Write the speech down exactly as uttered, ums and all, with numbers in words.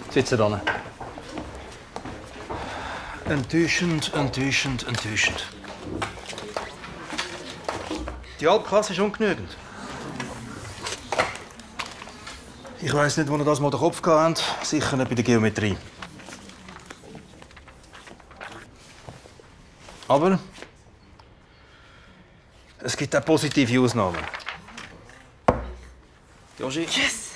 Sitze da. Enttäuschend, enttäuschend, enttäuschend. Die Altklasse ist ungenügend. Ich weiss nicht, wo ihr das mal den Kopf gehabt habt. Sicher nicht bei der Geometrie. Aber es gibt auch positive Ausnahmen. Joshi? Yes!